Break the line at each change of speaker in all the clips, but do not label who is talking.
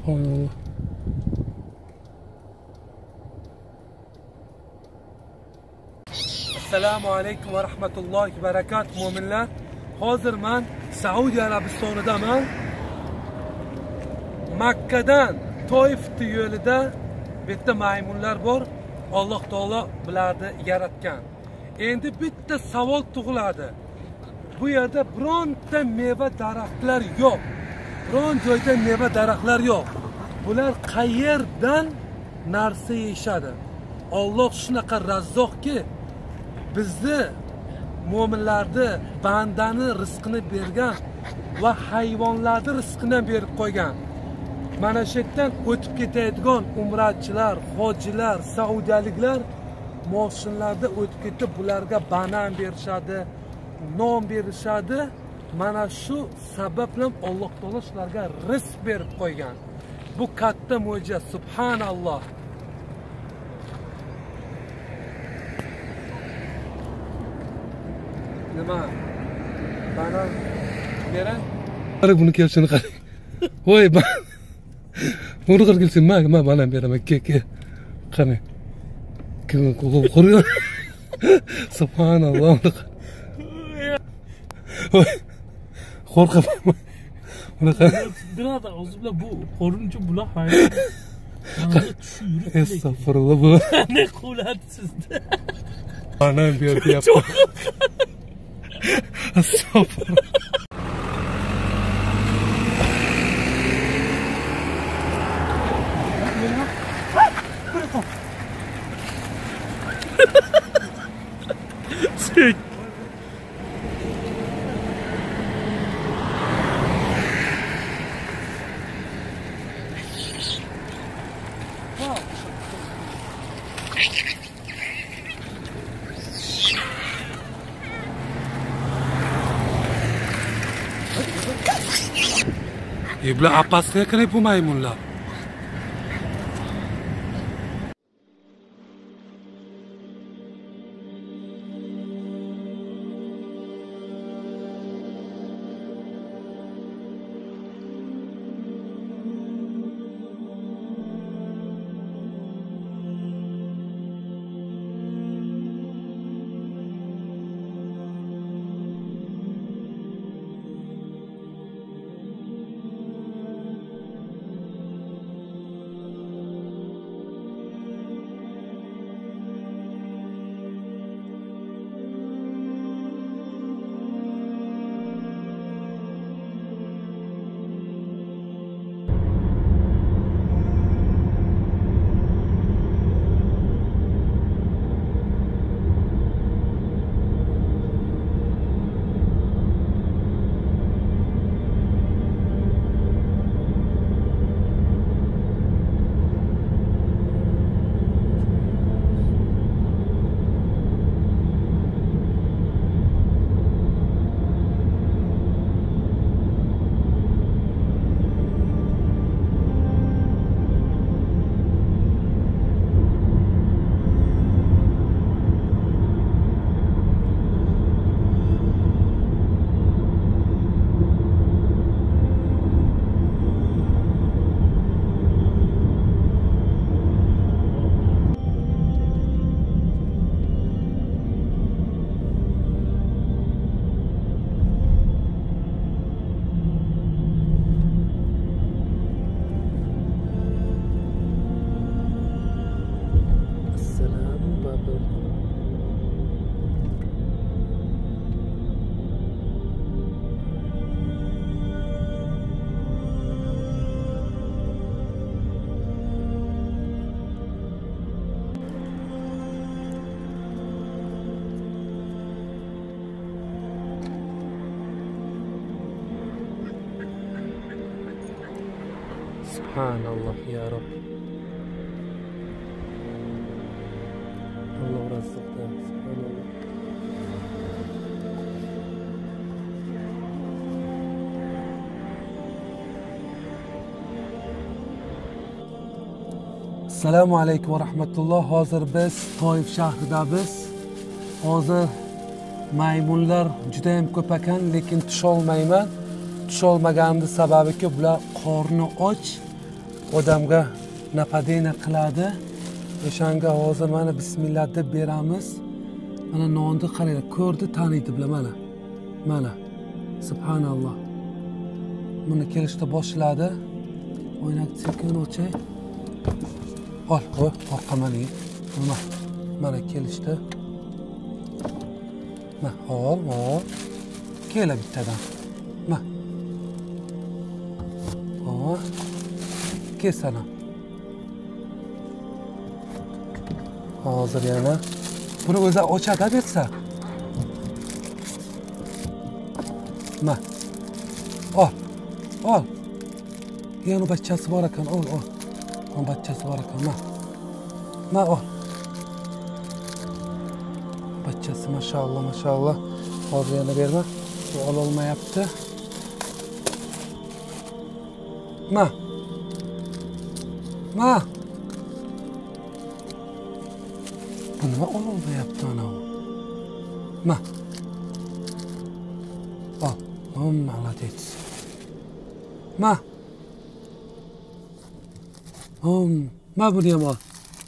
Subhanallah. Assalomu alaykum va rahmatullohi va barakatuh mo'minlar. Hozir men Saudiya Arabistonidaman. Makkadan Toif yo'lida bitta maymunlar bor. Alloh taolo bularni yaratgan. Endi bitta savol tug'iladi. Bu yerda bironta meva daraxtlar yo'q. Biron joyda meva daraxtlar yo'q. Bular qayerdan narsa yeyishadi? Alloh shunaqa razzoqki, bizni mo'minlarni bandani rizqini bergan va hayvonlarni rizqini berib qo'ygan. Mana shu yerdan o'tib ketadigan umrachilar, hojilar, saudiyaliklar moshinlarda o'tib ketib bularga banan berishadi, non berishadi. Mana shu sabab bilan Alloh taolo shularga rizq berib qo'ygan. Bu katta mo'jiza, subhanalloh. Nima? Banan berang? Qarang buni kelishini qarang. Voy, buni qilib kelsin, men banan beraman. Ke. Qani. Qo'rqib. Subhanalloh. Voy. Qo'rqaman. Bunaqa.
Biroda, o'zi bilan bu qo'rinchi bular hayron.
Estağfurullah bu.
Ne qiladi sizda?
Banan beryapti. Estağfurullah.
Sek.
Bular apasiga kirib bu maymunlar. Subhanallah ya Rab. Allah razıkta. Subhanallah. Assalomu alaykum va rahmatulloh. Hozir biz Toif shahridamiz. Hozir maymunlar juda ham ko'p ekan, lekin tusholmayman. Tusholmaganimning sababiki bular qorni och. odamga napadena qiladi. O'shanga hozir mana bismillah deb beramiz. Mana nonni qaranglar, ko'rdi, taniydi bular mana. Mana. Subhanalloh. Buni kelishda boshladi. O'ynak sekin o'chay. Ol, orqamani. Mana kelishdi. Ol. Kela bittadan. Kesana. Hozir yana buni o'zi ochadi bersa. Ol. Yana bachchasi bor ekan, ol. Onun bachchasi bor ekan, ol. Bachchasi maşallah. Hozir yana berma. Bu ololmayapti. Bu nima ololmayapti ana u? Ol. Молодец. Buni ham ol.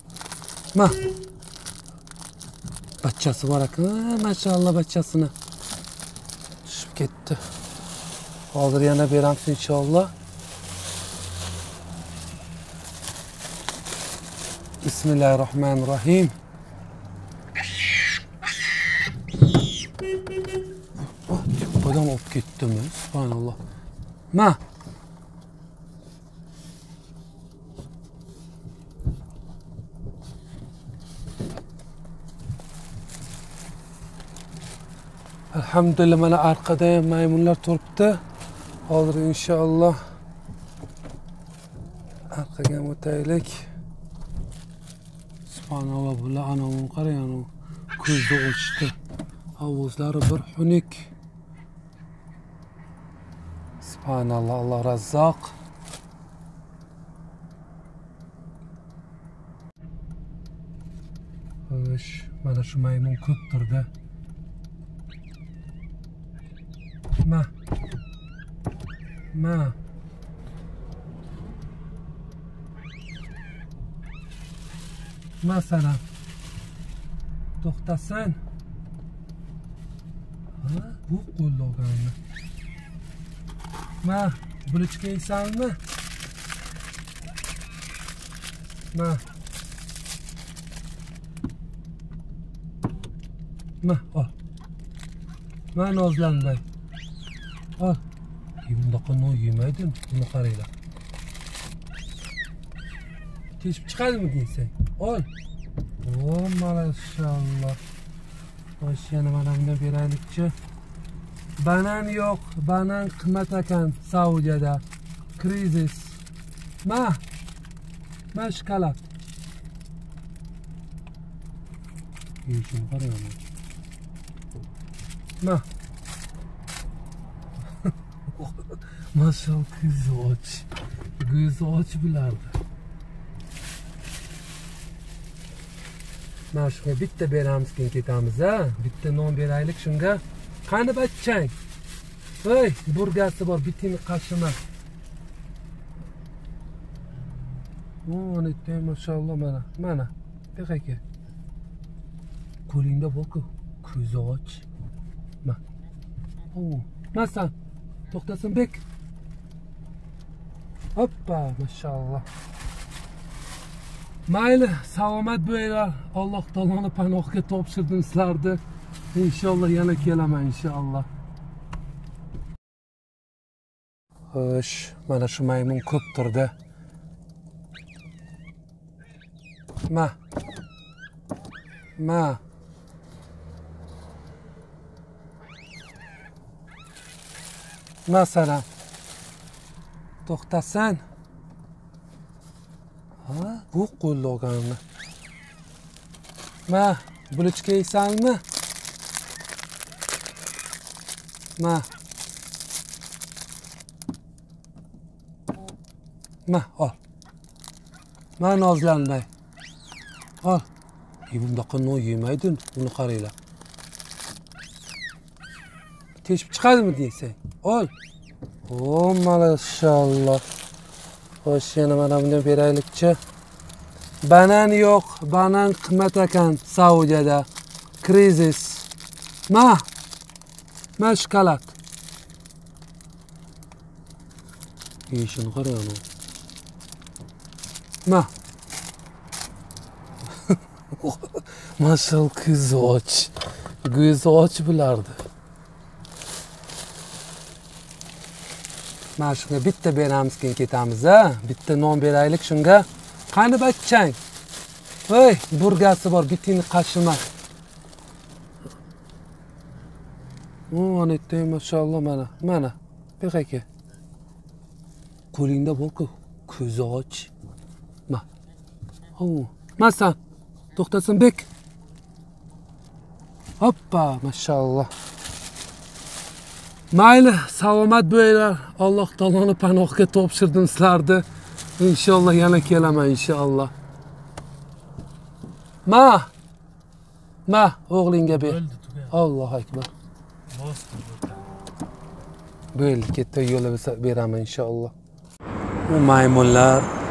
Bachchasi bor ekan, maşallah bachchasini. Tushib ketdi. Hozir yana beramiz inshaalloh. Bismillahirrahmanirrahim. Odam olib ketdimi? Subhanalloh. Alhamdulillah mana arkada ham maymunlar turibdi. Hozir inshaalloh arqaga o'taylik. Subhanalloh, bular ana uni qarang, ko'zni ochdi. Ovozlari bir xunuk. Subhanalloh, Alloh Razzoq. Xo'sh, mana shu maymun ko'p turdi. Masalan, to'xtasin. Bu qo'llovganmi? Bulochka yeysanmi? Ol. Nozlanmay. Ol. Bundaqa non yemaydi, buni qaranglar. Teshib chiqadimi deysan? Ol. Maşallah. Xo'sh, yana mana bundan beraylikchi. Banan yo'q, banan qimmat ekan Saudiyada. Krizis. Shokolad. Yeyishim qarayman. Maşallah, ko'zi och bilardi. Mana shunga bitta beramiz, keyin ketamiz, bitta non beraylik shunga. Qani bachchang? Voy, burgasi bor, bitini qashima. Netay maşallah mana. Bekaka. Qo'lingda bor-ku, ko'zi och. Masan, to'xtasin bek. Hoppa, maşallah. Mayli, salomat bo'linglar. Alloh taoloni panohiga topshirdim sizlarni. İnşallah yana kelaman inshaalloh. Xo'sh, mana shu maymun ko'p turdi. Masalan, to'xtasin. Bu qo'llovganmi? Bulochka yeysanmi? Ol. Nozlanmay. Ol. Bundaqa non yemaydi, buni qaranglar. Teshib chiqadimi deysan? Ol. Maşallah. Xo'sh, yana mana bunday beraylikchi. Banan yo'q. Banan qimmat ekan Saudiyada. Krizis. Ma shokolad. Yeyishini qarang. Mashal ko'zi och. Ko'zi och bulardi. Mana shunga bitta beramiz, keyin ketamiz, a? Bitta non beraylik shunga. Qani bachchang? Voy, burgasi bor, bitini qashima. Ana aytdim, mashalloh mana. Bek aka. Qo'lingda bor-ku, ko'zi och. Masan. To'xtasin bek. Hoppa, mashalloh. Mayli, salomat bo'linglar. Alloh taoloni panohiga topshirdim sizlarni. Inshaalloh yana kelaman inshaalloh. Ma, o'g'lingga ber. Allohu akbar. Bo'ldi, katta yo'lda beraman inshaalloh. Bu maymunlar